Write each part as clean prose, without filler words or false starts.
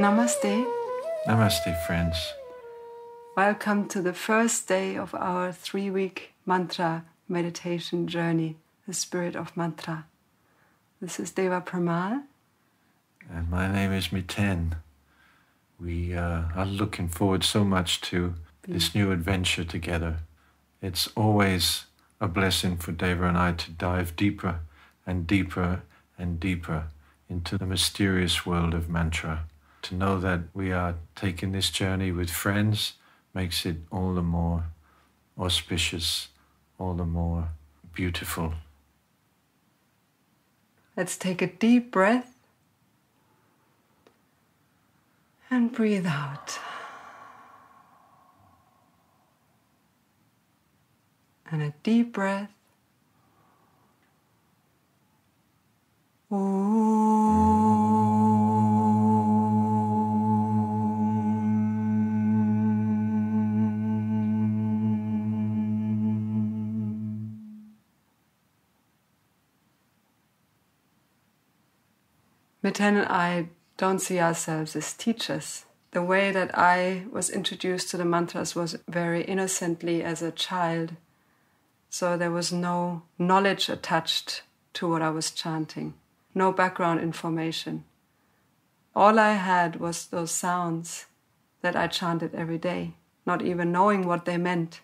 Namaste. Namaste, friends. Welcome to the first day of our 3-week mantra meditation journey, the spirit of mantra. This is Deva Premal. And my name is Miten. We are looking forward so much to this new adventure together. It's always a blessing for Deva and I to dive deeper and deeper and deeper into the mysterious world of mantra. To know that we are taking this journey with friends makes it all the more auspicious, all the more beautiful. Let's take a deep breath and breathe out. And a deep breath. Miten and I don't see ourselves as teachers. The way that I was introduced to the mantras was very innocently as a child. So there was no knowledge attached to what I was chanting, no background information. All I had was those sounds that I chanted every day, not even knowing what they meant.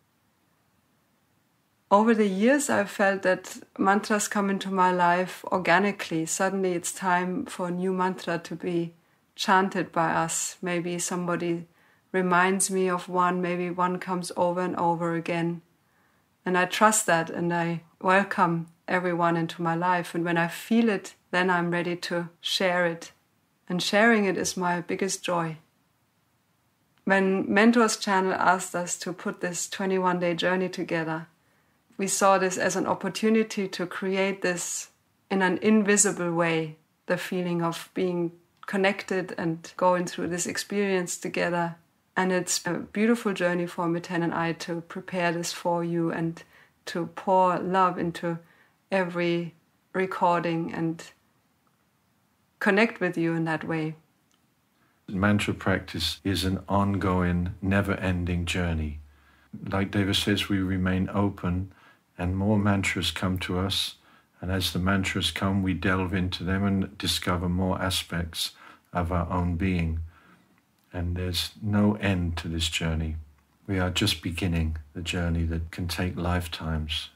Over the years, I've felt that mantras come into my life organically. Suddenly it's time for a new mantra to be chanted by us. Maybe somebody reminds me of one, maybe one comes over and over again. And I trust that and I welcome everyone into my life. And when I feel it, then I'm ready to share it. And sharing it is my biggest joy. When Mentors Channel asked us to put this 21-day journey together, we saw this as an opportunity to create this in an invisible way, the feeling of being connected and going through this experience together. And it's a beautiful journey for Miten and I to prepare this for you and to pour love into every recording and connect with you in that way. Mantra practice is an ongoing, never-ending journey. Like Deva says, we remain open and more mantras come to us. And as the mantras come, we delve into them and discover more aspects of our own being. And there's no end to this journey. We are just beginning the journey that can take lifetimes.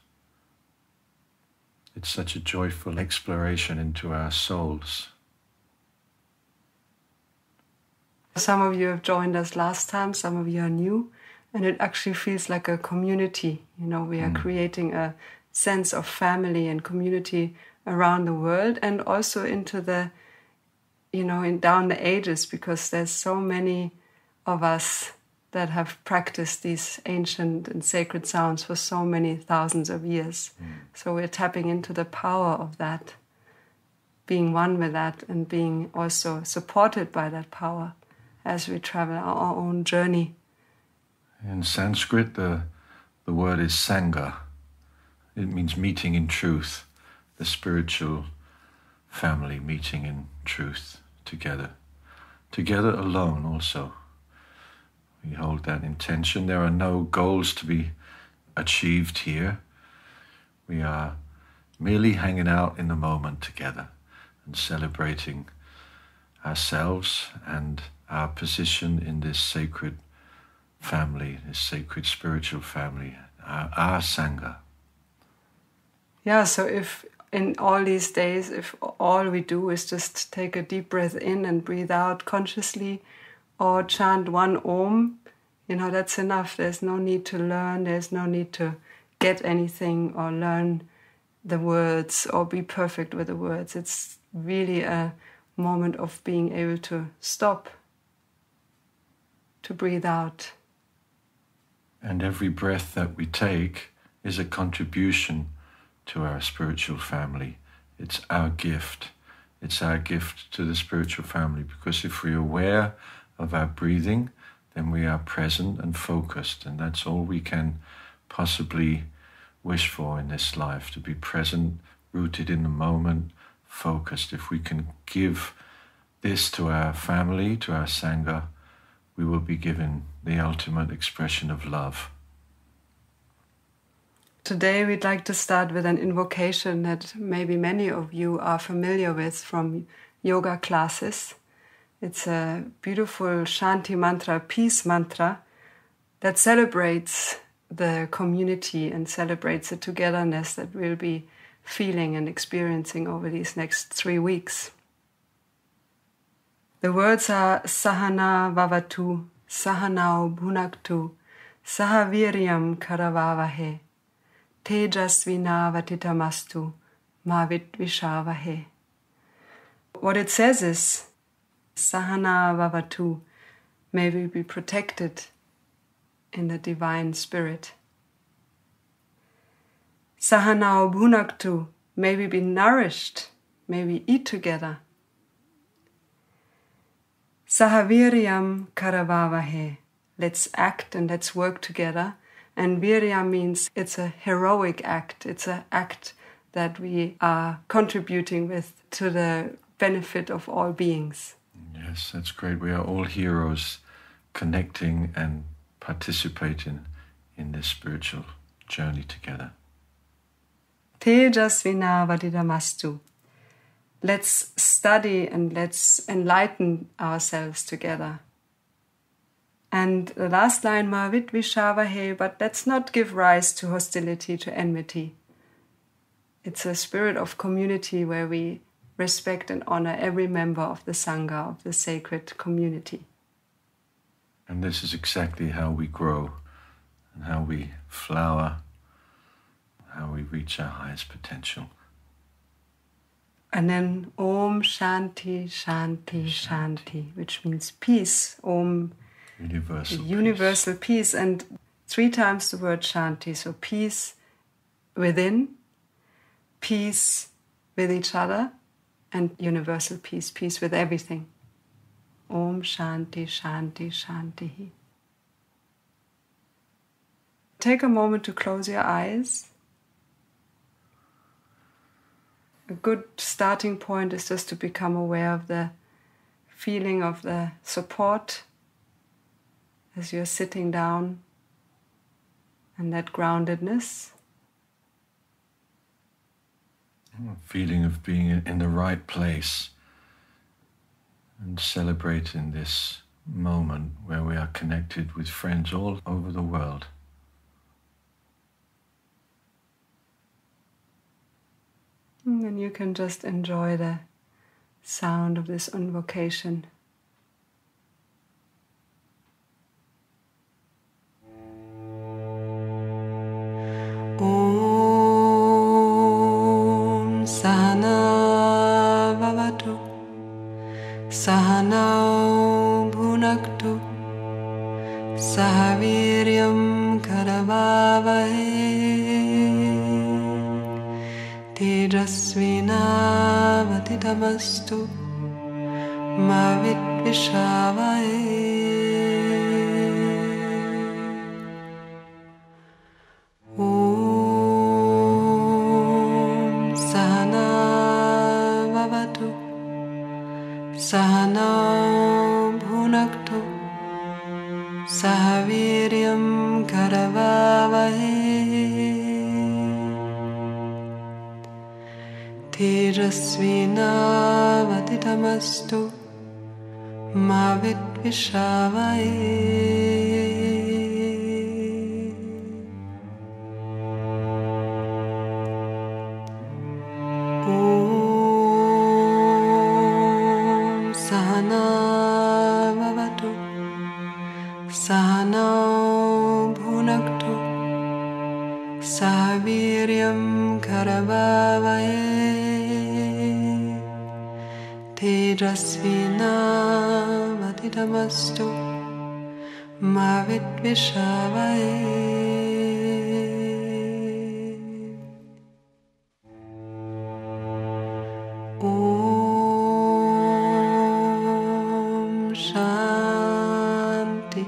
It's such a joyful exploration into our souls. Some of you have joined us last time, some of you are new, and it actually feels like a community. You know, we are creating a sense of family and community around the world and also into the, down the ages, because there's so many of us that have practiced these ancient and sacred sounds for so many thousands of years. So we're tapping into the power of that, being one with that and being also supported by that power as we travel our own journey. In Sanskrit, the word is Sangha. It means meeting in truth, the spiritual family meeting in truth together. Together alone also. We hold that intention. There are no goals to be achieved here. We are merely hanging out in the moment together and celebrating ourselves and our position in this sacred family, this sacred spiritual family, our Sangha. Yeah, so if in all these days, if all we do is just take a deep breath in and breathe out consciously, or chant one Om, that's enough. There's no need to learn, there's no need to get anything or learn the words or be perfect with the words. It's really a moment of being able to stop, to breathe out. And every breath that we take is a contribution to our spiritual family. It's our gift. It's our gift to the spiritual family, because if we're aware of our breathing, then we are present and focused, and that's all we can possibly wish for in this life, to be present, rooted in the moment, focused. If we can give this to our family, to our Sangha, we will be given the ultimate expression of love. Today we'd like to start with an invocation that maybe many of you are familiar with from yoga classes. It's a beautiful Shantih mantra, peace mantra, that celebrates the community and celebrates the togetherness that we'll be feeling and experiencing over these next 3 weeks. The words are Sahana Vavatu, Sahanau Bhunaktu, Saha Viryam Karavavahai, Tejasvi Navaditamastu, Vidvishavahai. What it says is, Sahana Vavatu, may we be protected in the divine spirit. Sahanau Bhunaktu, may we be nourished, may we eat together. Saha Viryam Karavavahai, let's act and let's work together. And Viryam means it's a heroic act. It's an act that we are contributing with to the benefit of all beings. Yes, that's great. We are all heroes connecting and participating in this spiritual journey together. Tejasvi Navaditamastu. Let's study and let's enlighten ourselves together. And the last line, Vidvishavahai, but let's not give rise to hostility, to enmity. It's a spirit of community where we respect and honor every member of the Sangha, of the sacred community. And this is exactly how we grow and how we flower, how we reach our highest potential. And then Om Shanti, Shanti, Shanti, which means peace. Om, universal peace. And 3 times the word Shanti. So peace within, peace with each other, and universal peace, peace with everything. Om Shanti, Shanti, Shantihi. Take a moment to close your eyes. A good starting point is just to become aware of the feeling of the support as you're sitting down, and that groundedness. Feeling of being in the right place and celebrating this moment where we are connected with friends all over the world. And then you can just enjoy the sound of this invocation. Om Sahana Vavatu, Sahanau Bhunaktu, Saha Viryam Karavavahai, Tejasvi Navaditamastu, Vidvishavahai. Om Sahana Vavatu, Sahanau Bhunaktu, Saha Viryam Karavavahai, Tejasvi Navaditamastu, Vidvishavahai. Om Sahana Vavatu, Sahanau Bhunaktu, Saha Viryam Karavavahai, Tejasvi Navaditamastu, Vidvishavahai. Om Shanti,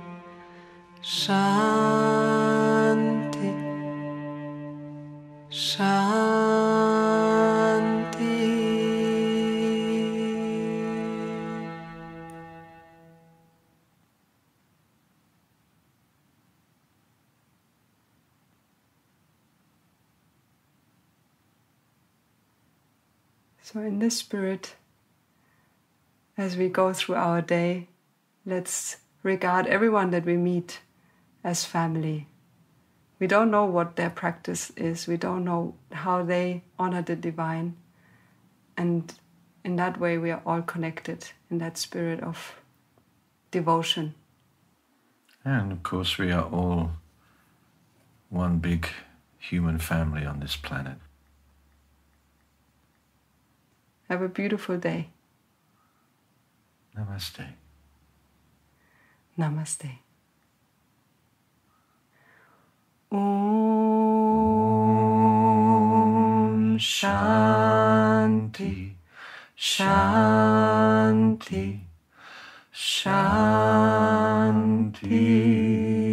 Shanti, Shanti. So in this spirit, as we go through our day, let's regard everyone that we meet as family. We don't know what their practice is. We don't know how they honor the divine. And in that way, we are all connected in that spirit of devotion. And of course, we are all one big human family on this planet. Have a beautiful day. Namaste. Namaste. Om Shanti, Shanti, Shanti.